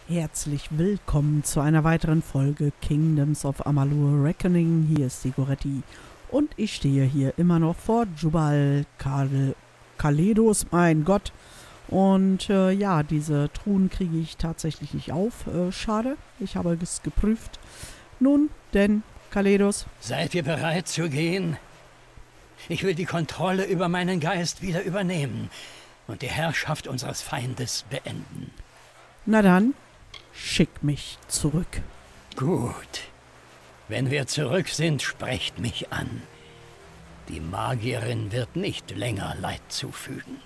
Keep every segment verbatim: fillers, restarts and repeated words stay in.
Herzlich willkommen zu einer weiteren Folge Kingdoms of Amalur Reckoning. Hier ist Sigoretti und ich stehe hier immer noch vor Jubal Kal Kaledos, mein Gott. Und äh, ja, diese Truhen kriege ich tatsächlich nicht auf. Äh, schade, ich habe es geprüft. Nun, denn Kaledos. Seid ihr bereit zu gehen? Ich will die Kontrolle über meinen Geist wieder übernehmen und die Herrschaft unseres Feindes beenden. Na dann, schick mich zurück. Gut. Wenn wir zurück sind, sprecht mich an. Die Magierin wird nicht länger Leid zufügen.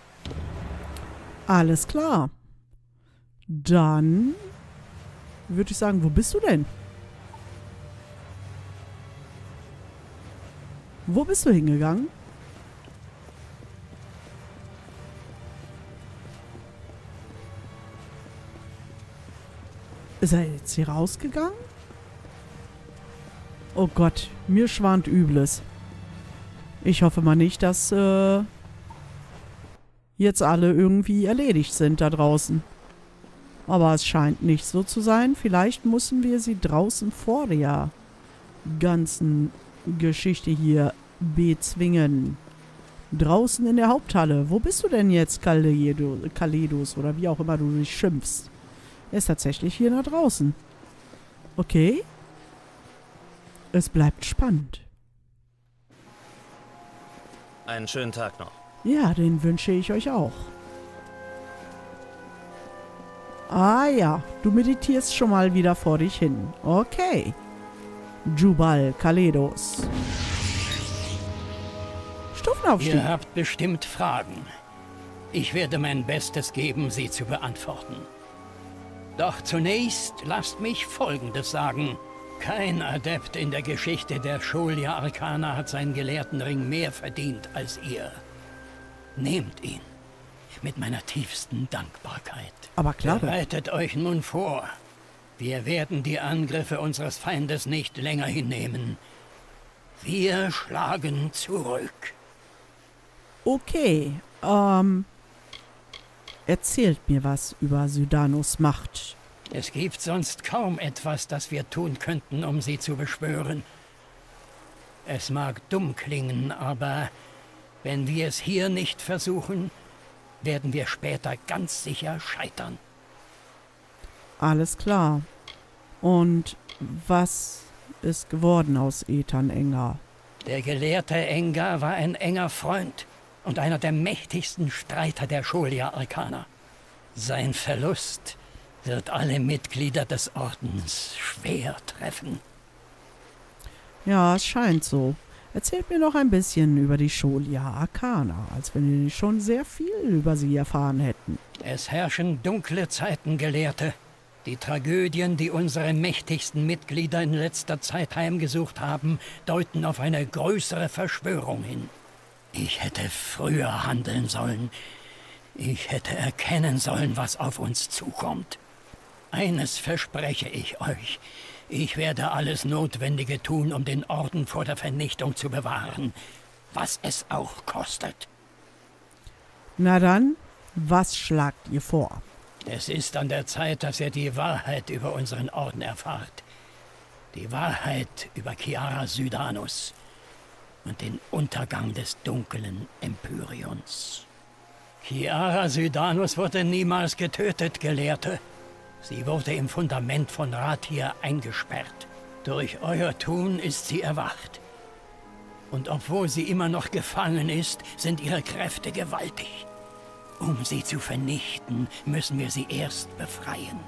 Alles klar. Dann würde ich sagen, wo bist du denn? Wo bist du hingegangen? Ist er jetzt hier rausgegangen? Oh Gott, mir schwant Übles. Ich hoffe mal nicht, dass äh, jetzt alle irgendwie erledigt sind da draußen. Aber es scheint nicht so zu sein. Vielleicht müssen wir sie draußen vor der ganzen Geschichte hier bezwingen. Draußen in der Haupthalle. Wo bist du denn jetzt, Kaledo, Kaledos, oder wie auch immer du dich schimpfst? Er ist tatsächlich hier nach draußen. Okay. Es bleibt spannend. Einen schönen Tag noch. Ja, den wünsche ich euch auch. Ah ja, du meditierst schon mal wieder vor dich hin. Okay. Jubal Kaledos. Stufenaufstieg. Ihr habt bestimmt Fragen. Ich werde mein Bestes geben, sie zu beantworten. Doch zunächst lasst mich Folgendes sagen. Kein Adept in der Geschichte der Scholia Arcana hat seinen Gelehrtenring mehr verdient als ihr. Nehmt ihn. Mit meiner tiefsten Dankbarkeit. Aber klar. Bereitet euch nun vor. Wir werden die Angriffe unseres Feindes nicht länger hinnehmen. Wir schlagen zurück. Okay, ähm... erzählt mir was über Sydanos Macht. Es gibt sonst kaum etwas, das wir tun könnten, um sie zu beschwören. Es mag dumm klingen, aber wenn wir es hier nicht versuchen, werden wir später ganz sicher scheitern. Alles klar. Und was ist geworden aus Ethan Engar? Der gelehrte Engar war ein enger Freund und einer der mächtigsten Streiter der Scholia Arcana. Sein Verlust wird alle Mitglieder des Ordens schwer treffen. Ja, es scheint so. Erzählt mir noch ein bisschen über die Scholia Arcana, als wenn wir schon sehr viel über sie erfahren hätten. Es herrschen dunkle Zeiten, Gelehrte. Die Tragödien, die unsere mächtigsten Mitglieder in letzter Zeit heimgesucht haben, deuten auf eine größere Verschwörung hin. Ich hätte früher handeln sollen. Ich hätte erkennen sollen, was auf uns zukommt. Eines verspreche ich euch. Ich werde alles Notwendige tun, um den Orden vor der Vernichtung zu bewahren, was es auch kostet. Na dann, was schlagt ihr vor? Es ist an der Zeit, dass ihr die Wahrheit über unseren Orden erfahrt. Die Wahrheit über Kiara Sydanos und den Untergang des dunklen Empyreons. Kiara Sydanos wurde niemals getötet, Gelehrte. Sie wurde im Fundament von Rathir eingesperrt. Durch euer Tun ist sie erwacht. Und obwohl sie immer noch gefangen ist, sind ihre Kräfte gewaltig. Um sie zu vernichten, müssen wir sie erst befreien.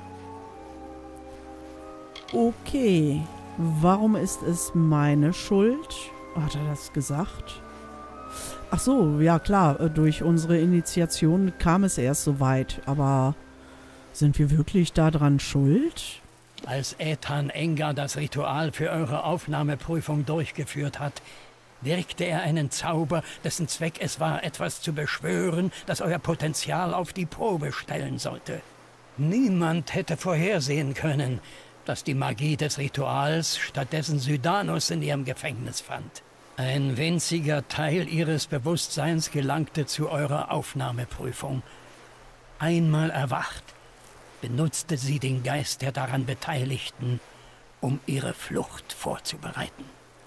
Okay, warum ist es meine Schuld? Hat er das gesagt? Ach so, ja klar, durch unsere Initiation kam es erst so weit, aber sind wir wirklich daran schuld? Als Ethan Engar das Ritual für eure Aufnahmeprüfung durchgeführt hat, wirkte er einen Zauber, dessen Zweck es war, etwas zu beschwören, das euer Potenzial auf die Probe stellen sollte. Niemand hätte vorhersehen können, dass die Magie des Rituals stattdessen Sydanos in ihrem Gefängnis fand. Ein winziger Teil ihres Bewusstseins gelangte zu eurer Aufnahmeprüfung. Einmal erwacht, benutzte sie den Geist der daran Beteiligten, um ihre Flucht vorzubereiten.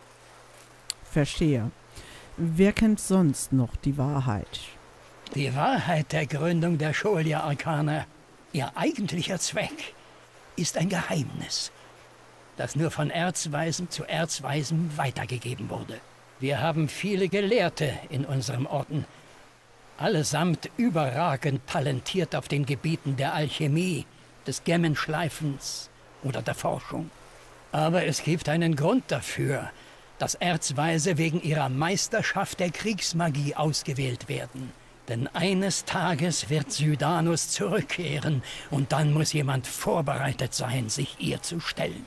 Verstehe. Wer kennt sonst noch die Wahrheit? Die Wahrheit der Gründung der Scholia Arcana, ihr eigentlicher Zweck, ist ein Geheimnis, das nur von Erzweisen zu Erzweisen weitergegeben wurde. Wir haben viele Gelehrte in unserem Orden, allesamt überragend talentiert auf den Gebieten der Alchemie, des Gemmenschleifens oder der Forschung. Aber es gibt einen Grund dafür, dass Erzweise wegen ihrer Meisterschaft der Kriegsmagie ausgewählt werden. Denn eines Tages wird Sydanus zurückkehren und dann muss jemand vorbereitet sein, sich ihr zu stellen.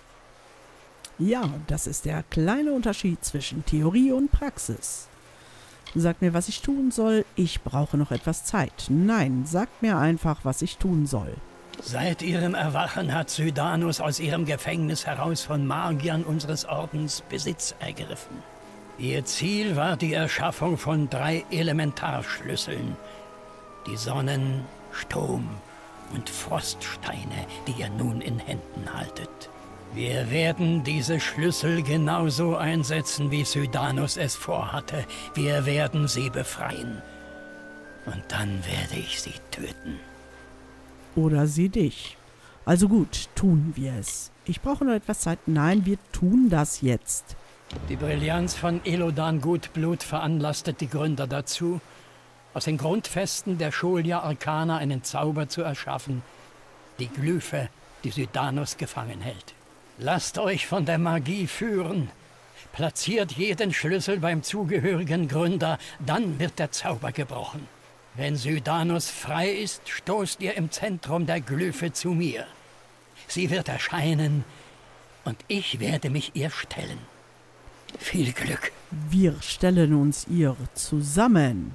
Ja, das ist der kleine Unterschied zwischen Theorie und Praxis. Sag mir, was ich tun soll. Ich brauche noch etwas Zeit. Nein, sag mir einfach, was ich tun soll. Seit ihrem Erwachen hat Sydanus aus ihrem Gefängnis heraus von Magiern unseres Ordens Besitz ergriffen. Ihr Ziel war die Erschaffung von drei Elementarschlüsseln. Die Sonnen-, Sturm- und Froststeine, die ihr nun in Händen haltet. Wir werden diese Schlüssel genauso einsetzen, wie Sydanus es vorhatte. Wir werden sie befreien. Und dann werde ich sie töten. Oder sie dich. Also gut, tun wir es. Ich brauche noch etwas Zeit. Nein, wir tun das jetzt. Die Brillanz von Elodan Gutblut veranlasste die Gründer dazu, aus den Grundfesten der Scholia Arcana einen Zauber zu erschaffen, die Glyphe, die Sydanus gefangen hält. Lasst euch von der Magie führen. Platziert jeden Schlüssel beim zugehörigen Gründer, dann wird der Zauber gebrochen. Wenn Sydanus frei ist, stoßt ihr im Zentrum der Glyphe zu mir. Sie wird erscheinen und ich werde mich ihr stellen. Viel Glück. Wir stellen uns ihr zusammen.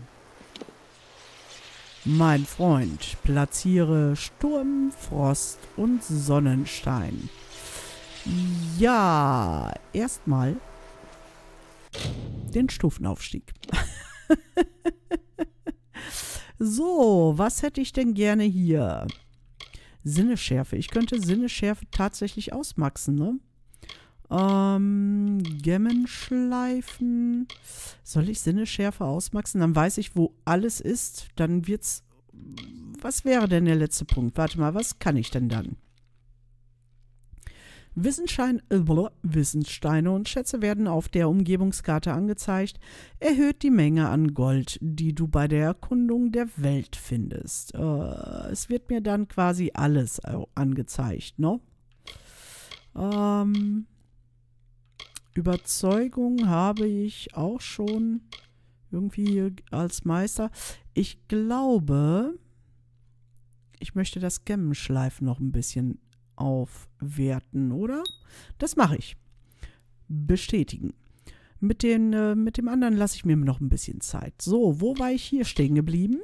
Mein Freund, platziere Sturm, Frost und Sonnenstein. Ja, erstmal den Stufenaufstieg. So, was hätte ich denn gerne hier? Sinneschärfe. Ich könnte Sinneschärfe tatsächlich ausmaxen, ne? Ähm, Gemmenschleifen. Soll ich Sinneschärfe ausmaxen? Dann weiß ich, wo alles ist. Dann wird's... Was wäre denn der letzte Punkt? Warte mal, was kann ich denn dann? Wissensschein, äh, Wissenssteine und Schätze werden auf der Umgebungskarte angezeigt. Erhöht die Menge an Gold, die du bei der Erkundung der Welt findest. Äh, es wird mir dann quasi alles äh, angezeigt, ne? Ähm, Überzeugung habe ich auch schon irgendwie als Meister. Ich glaube, ich möchte das Gemmenschleifen noch ein bisschen aufwerten, oder? Das mache ich. Bestätigen. Mit, den, äh, mit dem anderen lasse ich mir noch ein bisschen Zeit. So, wo war ich hier stehen geblieben?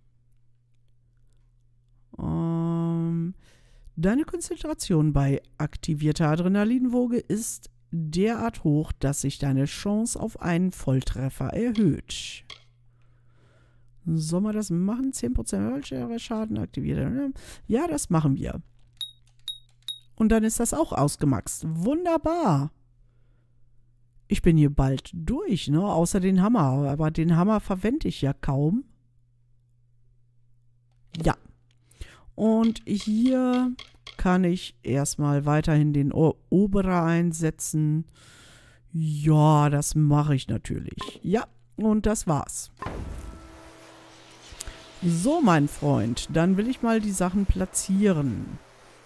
Ähm, deine Konzentration bei aktivierter Adrenalinwoge ist derart hoch, dass sich deine Chance auf einen Volltreffer erhöht. Sollen wir das machen? zehn Prozent Schaden aktiviert. Ja, das machen wir. Und dann ist das auch ausgemaxt. Wunderbar. Ich bin hier bald durch, ne? Außer den Hammer. Aber den Hammer verwende ich ja kaum. Ja. Und hier kann ich erstmal weiterhin den o Oberer einsetzen. Ja, das mache ich natürlich. Ja, und das war's. So, mein Freund. Dann will ich mal die Sachen platzieren.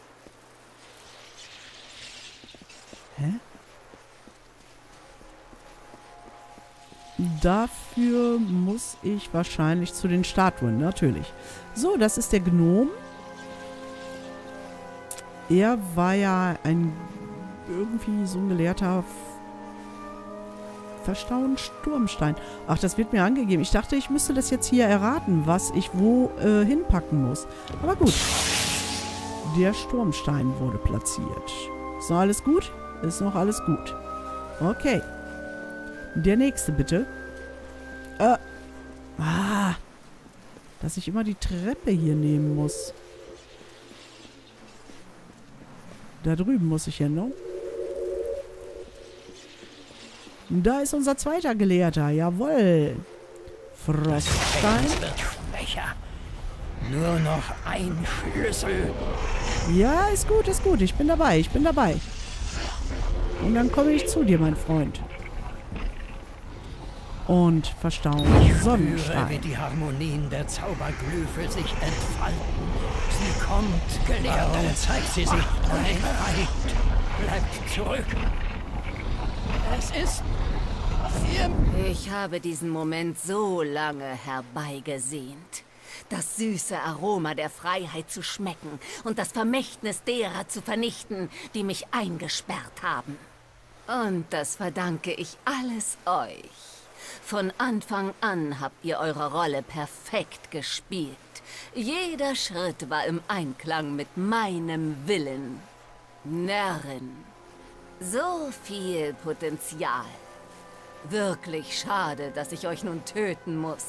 Hä? Dafür muss ich wahrscheinlich zu den Statuen, natürlich. So, das ist der Gnom. Er war ja ein irgendwie so ein gelehrter Verstauen Sturmstein. Ach, das wird mir angegeben. Ich dachte, ich müsste das jetzt hier erraten, was ich wo äh, hinpacken muss. Aber gut. Der Sturmstein wurde platziert. Ist noch alles gut? Ist noch alles gut. Okay. Der nächste, bitte. Äh. Ah. Dass ich immer die Treppe hier nehmen muss. Da drüben muss ich hin, ne? Da ist unser zweiter Gelehrter. Jawohl. Froststein. Es wird schwächer. Nur noch ein Schlüssel. Ja, ist gut, ist gut. Ich bin dabei, ich bin dabei. Und dann komme ich zu dir, mein Freund. Und verstauen. Ich spüre, wie Sonnenstein. die Harmonien der Zauberglyphe sich entfalten. Sie kommt, Gelehrter. Warum zeigt sie sich? Nein, weit. Bleibt zurück. Es ist... Ich habe diesen Moment so lange herbeigesehnt. Das süße Aroma der Freiheit zu schmecken und das Vermächtnis derer zu vernichten, die mich eingesperrt haben. Und das verdanke ich alles euch. Von Anfang an habt ihr eure Rolle perfekt gespielt. Jeder Schritt war im Einklang mit meinem Willen. Närrin. So viel Potenzial. Wirklich schade, dass ich euch nun töten muss.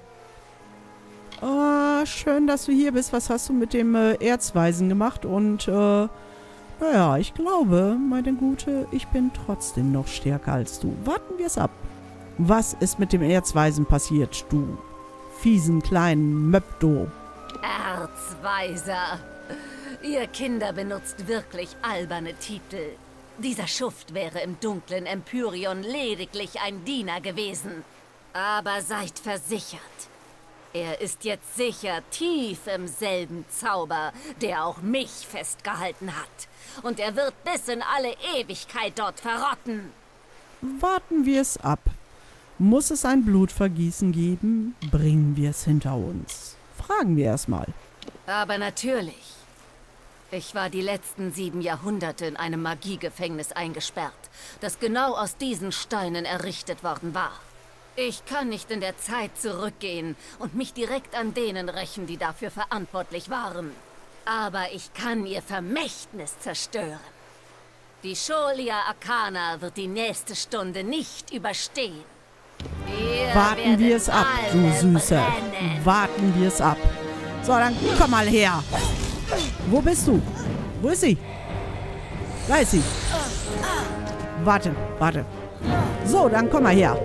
Oh, schön, dass du hier bist. Was hast du mit dem äh, Erzweisen gemacht? Und, äh, naja, ich glaube, meine Gute, ich bin trotzdem noch stärker als du. Warten wir es ab. Was ist mit dem Erzweisen passiert, du fiesen kleinen Möpto? Erzweiser. Ihr Kinder benutzt wirklich alberne Titel. Dieser Schuft wäre im dunklen Empyreon lediglich ein Diener gewesen. Aber seid versichert. Er ist jetzt sicher tief im selben Zauber, der auch mich festgehalten hat. Und er wird bis in alle Ewigkeit dort verrotten. Warten wir es ab. Muss es ein Blutvergießen geben? Bringen wir es hinter uns. Fragen wir erstmal. Aber natürlich. Ich war die letzten sieben Jahrhunderte in einem Magiegefängnis eingesperrt, das genau aus diesen Steinen errichtet worden war. Ich kann nicht in der Zeit zurückgehen und mich direkt an denen rächen, die dafür verantwortlich waren. Aber ich kann ihr Vermächtnis zerstören. Die Scholia Arcana wird die nächste Stunde nicht überstehen. Ihr Warten wir es ab, du alle Süße. brennen. Warten wir es ab. So, dann komm mal her. Wo bist du? Wo ist sie? Da ist sie. Warte, warte. So, dann komm mal her.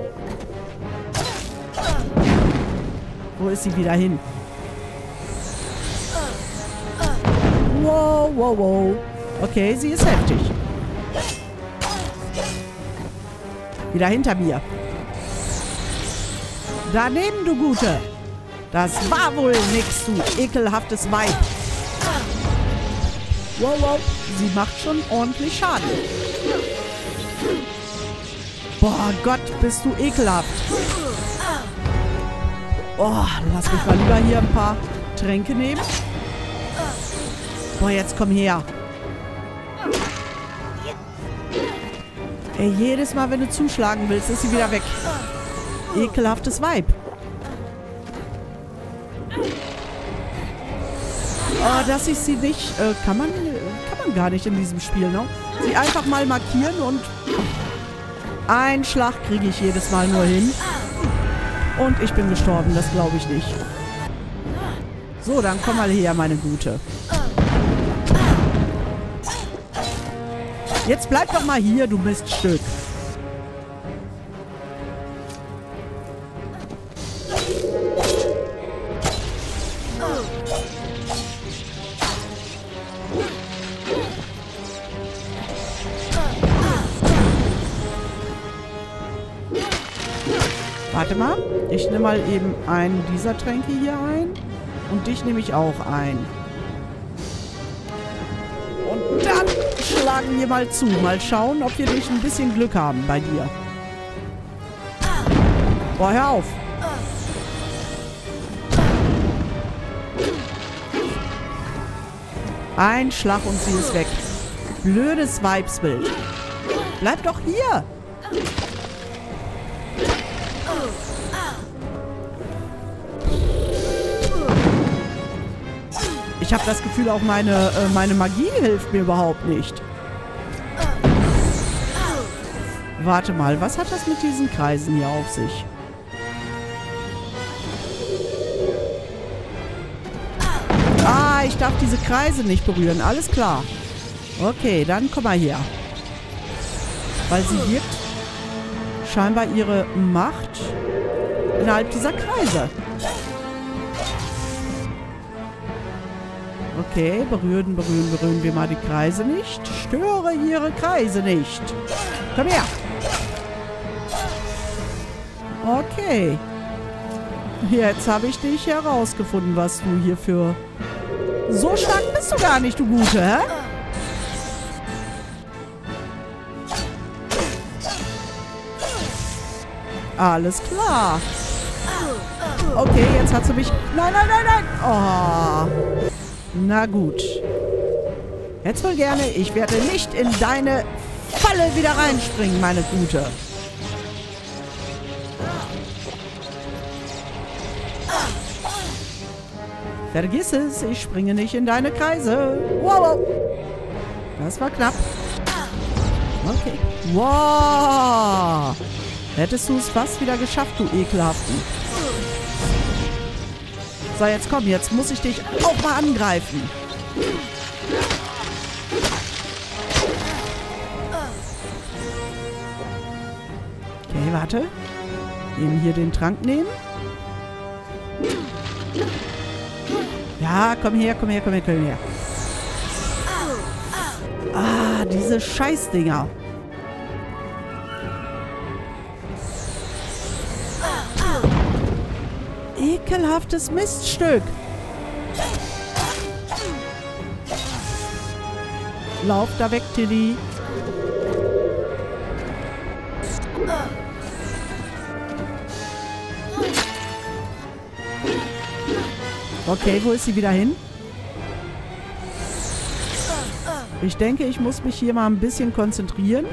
Wo ist sie wieder hin? Wow, wow, wow. Okay, sie ist heftig. Wieder hinter mir. Daneben, du Gute. Das war wohl nix, du ekelhaftes Weib. Wow, wow. Sie macht schon ordentlich Schaden. Boah, Gott, bist du ekelhaft. Oh, lass mich mal lieber hier ein paar Tränke nehmen. Boah, jetzt komm her. Ey, jedes Mal, wenn du zuschlagen willst, ist sie wieder weg. Ekelhaftes Weib. Oh, dass ich sie nicht... Äh, kann man... Kann man gar nicht in diesem Spiel, ne? Sie einfach mal markieren und... Einen Schlag kriege ich jedes Mal nur hin. Und ich bin gestorben, das glaube ich nicht. So, dann komm mal her, meine Gute. Jetzt bleib doch mal hier, du Miststück. Warte mal, ich nehme mal eben einen dieser Tränke hier ein. Und dich nehme ich auch ein. Und dann schlagen wir mal zu. Mal schauen, ob wir nicht ein bisschen Glück haben bei dir. Boah, hör auf. Ein Schlag und sie ist weg. Blödes Weibsbild. Bleib doch hier. Ich habe das Gefühl, auch meine, äh, meine Magie hilft mir überhaupt nicht. Warte mal, was hat das mit diesen Kreisen hier auf sich? Ah, ich darf diese Kreise nicht berühren. Alles klar. Okay, dann komm mal her. Weil sie wirkt scheinbar ihre Macht innerhalb dieser Kreise. Okay, berühren, berühren, berühren wir mal die Kreise nicht. Störe ihre Kreise nicht. Komm her. Okay. Jetzt habe ich dich herausgefunden, was du hier für... So stark bist du gar nicht, du Gute, hä? Alles klar. Okay, jetzt hat sie mich... Nein, nein, nein, nein. Oh. Na gut. Jetzt wohl gerne. Ich werde nicht in deine Falle wieder reinspringen, meine Gute. Vergiss es, ich springe nicht in deine Kreise. Wow. Das war knapp. Okay. Wow. Hättest du es fast wieder geschafft, du Ekelhaften. So, jetzt komm, jetzt muss ich dich auch mal angreifen. Okay, warte. Eben hier den Trank nehmen. Ja, komm her, komm her, komm her, komm her. Ah, diese Scheißdinger. Ekelhaftes Miststück. Lauf da weg, Tilly. Okay, wo ist sie wieder hin? Ich denke, ich muss mich hier mal ein bisschen konzentrieren.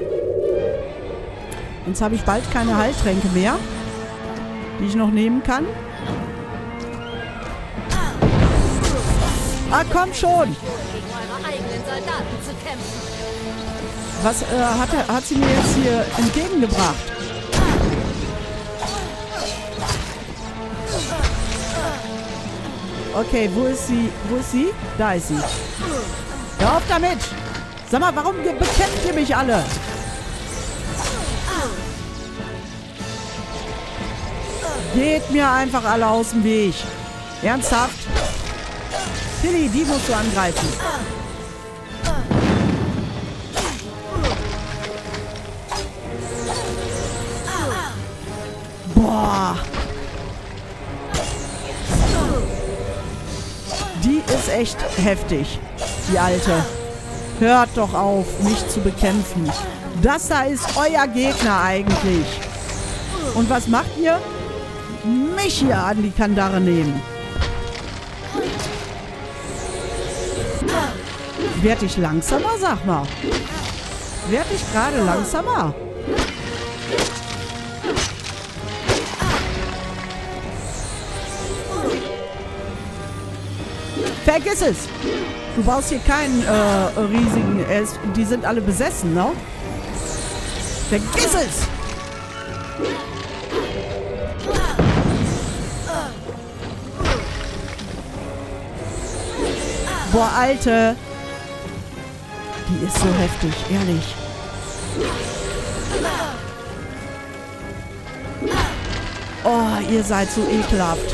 Sonst habe ich bald keine Heiltränke mehr, die ich noch nehmen kann. Ah, komm schon! Was äh, hat, er, hat sie mir jetzt hier entgegengebracht? Okay, wo ist sie? Wo ist sie? Da ist sie. Hör auf damit! Sag mal, warum bekämpft ihr mich alle? Geht mir einfach alle aus dem Weg. Ernsthaft? Tilly, die musst du angreifen. Boah. Die ist echt heftig, die Alte. Hört doch auf, mich zu bekämpfen. Das da ist euer Gegner eigentlich. Und was macht ihr? Mich hier an die Kandare nehmen. Werd ich langsamer, sag mal. Werd ich gerade langsamer? Vergiss es! Du brauchst hier keinen äh, riesigen... Äh, die sind alle besessen, ne? Vergiss es! Boah, Alte. Die ist so heftig, ehrlich. Oh, ihr seid so ekelhaft.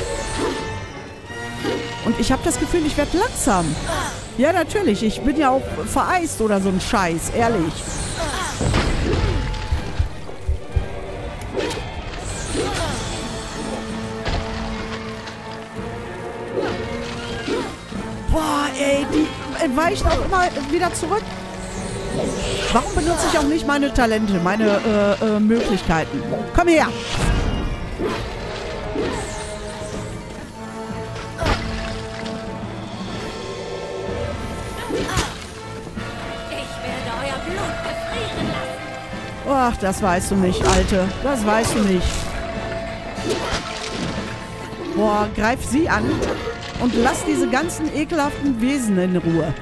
Und ich habe das Gefühl, ich werde langsam. Ja, natürlich. Ich bin ja auch vereist oder so ein Scheiß, ehrlich. Boah, ey, die weichen auch immer wieder zurück. Warum benutze ich auch nicht meine Talente, meine äh, äh, Möglichkeiten? Komm her! Ach, das weißt du nicht, Alte. Das weißt du nicht. Boah, greif sie an und lass diese ganzen ekelhaften Wesen in Ruhe.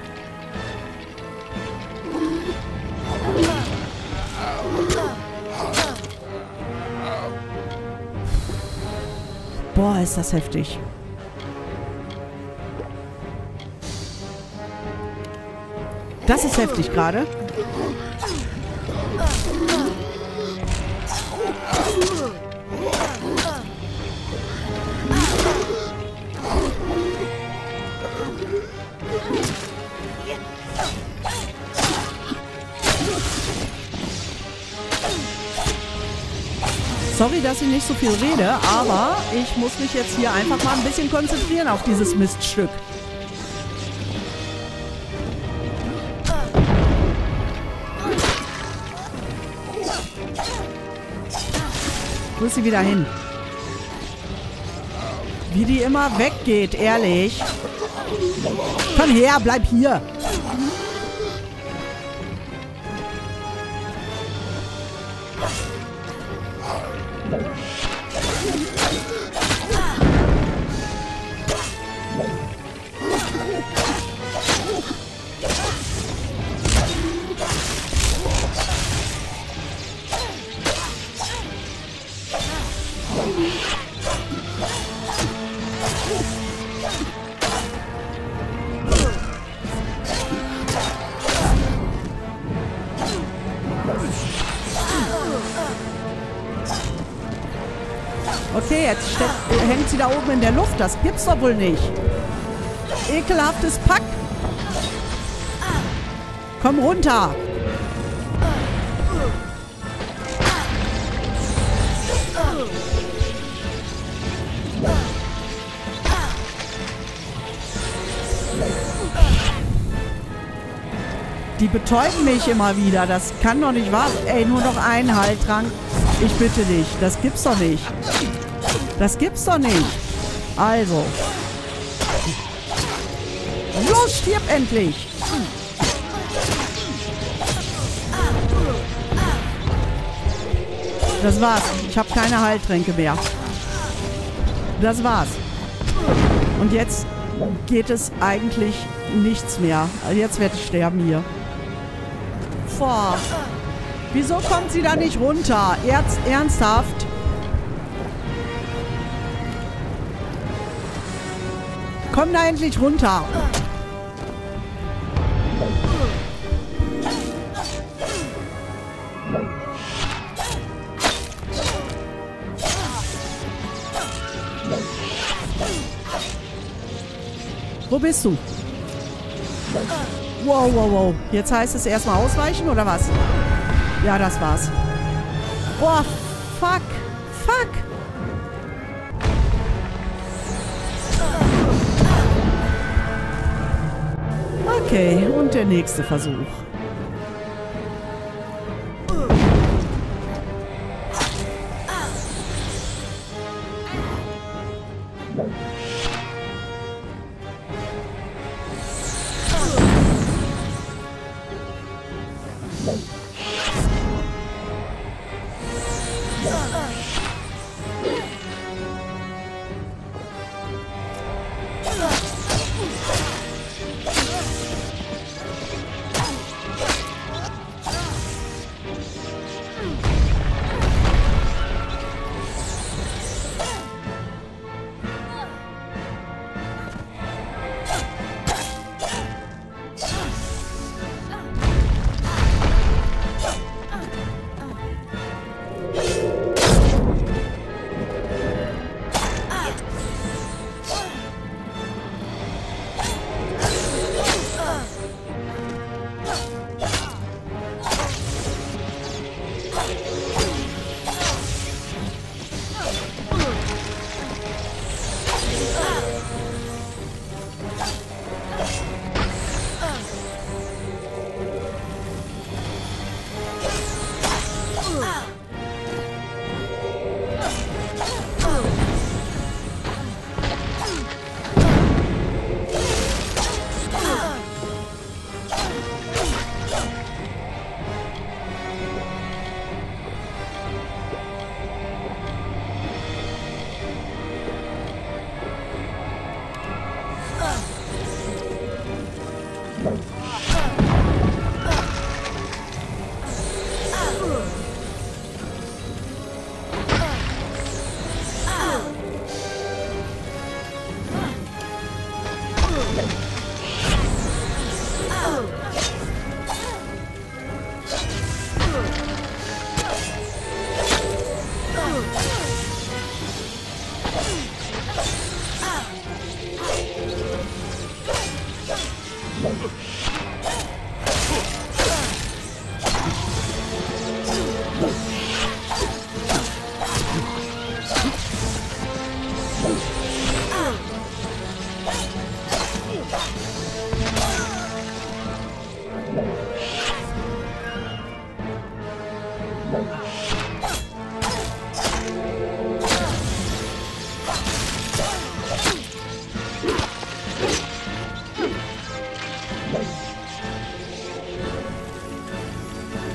Boah, ist das heftig. Das ist heftig gerade. Sorry, dass ich nicht so viel rede, aber ich muss mich jetzt hier einfach mal ein bisschen konzentrieren auf dieses Miststück. Wo ist sie wieder hin? Wie die immer weggeht, ehrlich. Komm her, bleib hier. Okay, jetzt steht, hängt sie da oben in der Luft. Das gibt's doch wohl nicht. Ekelhaftes Pack. Komm runter. Die betäuben mich immer wieder. Das kann doch nicht wahr sein. Ey, nur noch ein Heiltrank. Ich bitte dich. Das gibt's doch nicht. Das gibt's doch nicht. Also. Los, stirb endlich. Das war's. Ich habe keine Heiltränke mehr. Das war's. Und jetzt geht es eigentlich nichts mehr. Jetzt werde ich sterben hier. Boah. Wieso kommt sie da nicht runter? Ernst, ernsthaft? Komm da endlich runter. Wo bist du? Wow, wow, wow. Jetzt heißt es erstmal ausweichen, oder was? Ja, das war's. Boah, fuck. Fuck. Okay, und der nächste Versuch.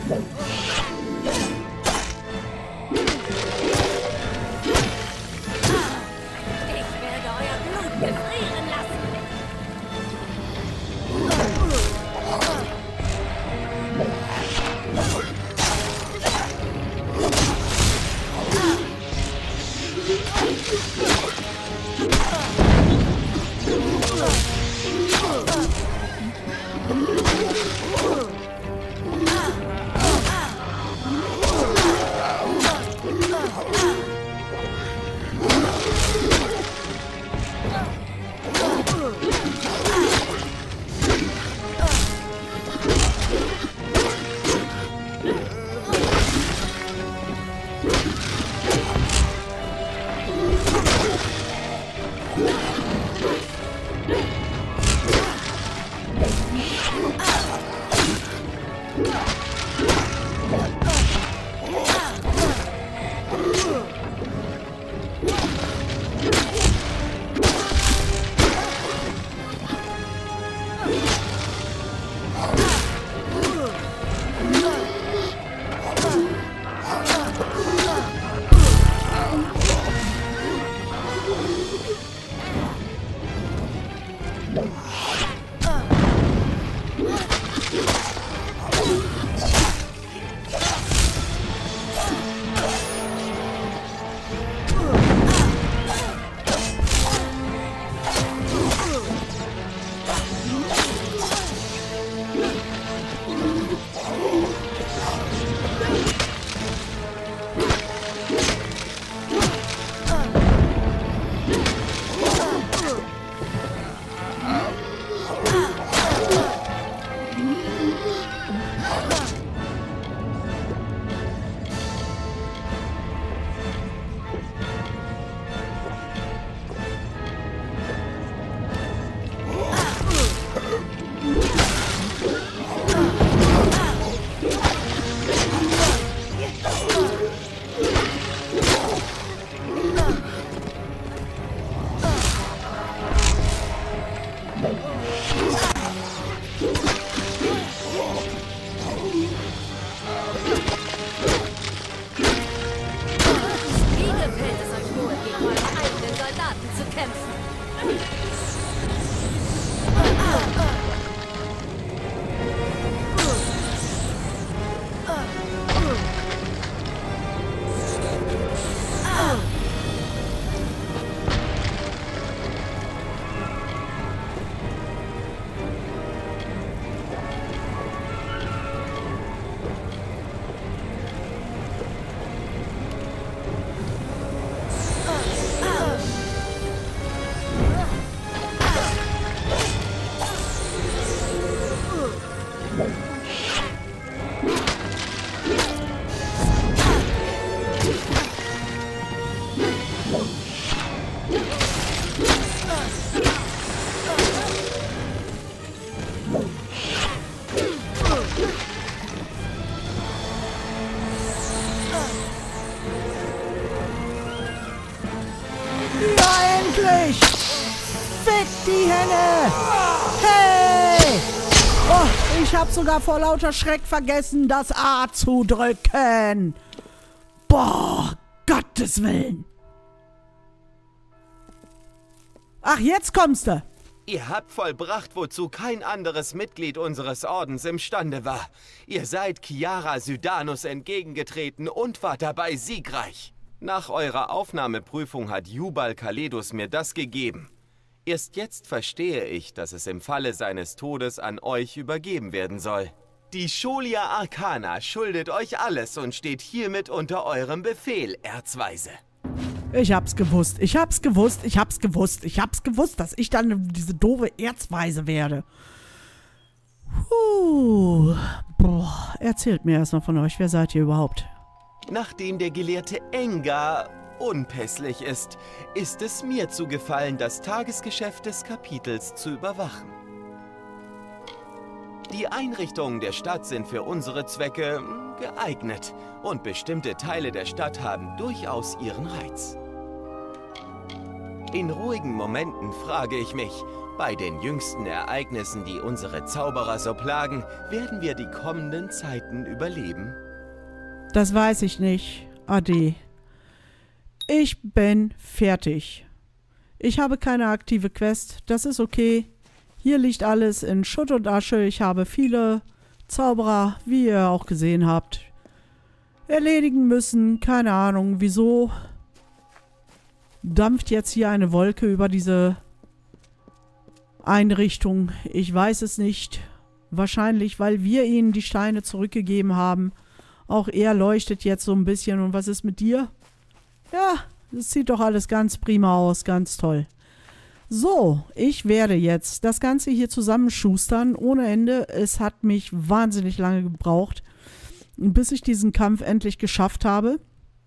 die Hänge! Hey! Oh, ich hab sogar vor lauter Schreck vergessen, das A zu drücken. Boah, Gottes Willen. Ach, jetzt kommst du. Ihr habt vollbracht, wozu kein anderes Mitglied unseres Ordens imstande war. Ihr seid Kiara Sydanus entgegengetreten und wart dabei siegreich. Nach eurer Aufnahmeprüfung hat Jubal Kaledus mir das gegeben. Erst jetzt verstehe ich, dass es im Falle seines Todes an euch übergeben werden soll. Die Scholia Arcana schuldet euch alles und steht hiermit unter eurem Befehl, Erzweise. Ich hab's gewusst, ich hab's gewusst, ich hab's gewusst, ich hab's gewusst, dass ich dann diese doofe Erzweise werde. Puh. Boah, erzählt mir erstmal von euch, wer seid ihr überhaupt? Nachdem der Gelehrte Engar unpässlich ist, ist es mir zugefallen, das Tagesgeschäft des Kapitels zu überwachen. Die Einrichtungen der Stadt sind für unsere Zwecke geeignet und bestimmte Teile der Stadt haben durchaus ihren Reiz. In ruhigen Momenten frage ich mich, Bei den jüngsten Ereignissen, die unsere Zauberer so plagen, werden wir die kommenden Zeiten überleben. Das weiß ich nicht, Ade. Ich bin fertig. Ich habe keine aktive Quest, das ist okay. Hier liegt alles in Schutt und Asche. Ich habe viele Zauberer, wie ihr auch gesehen habt, erledigen müssen. Keine Ahnung, wieso dampft jetzt hier eine Wolke über diese Einrichtung. Ich weiß es nicht. Wahrscheinlich, weil wir ihnen die Steine zurückgegeben haben. Auch er leuchtet jetzt so ein bisschen. Und was ist mit dir? Ja, das sieht doch alles ganz prima aus. Ganz toll. So, ich werde jetzt das Ganze hier zusammenschustern ohne Ende. Es hat mich wahnsinnig lange gebraucht, bis ich diesen Kampf endlich geschafft habe.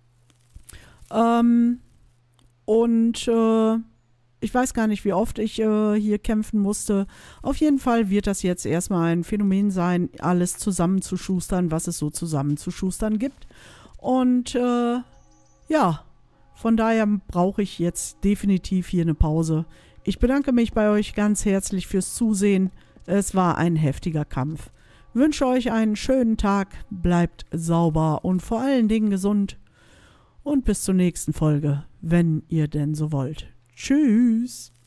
Ähm, und äh, ich weiß gar nicht, wie oft ich äh, hier kämpfen musste. Auf jeden Fall wird das jetzt erstmal ein Phänomen sein, alles zusammenzuschustern, was es so zusammenzuschustern gibt. Und äh, ja, von daher brauche ich jetzt definitiv hier eine Pause. Ich bedanke mich bei euch ganz herzlich fürs Zusehen. Es war ein heftiger Kampf. Wünsche euch einen schönen Tag, bleibt sauber und vor allen Dingen gesund. Und bis zur nächsten Folge, wenn ihr denn so wollt. Tschüss!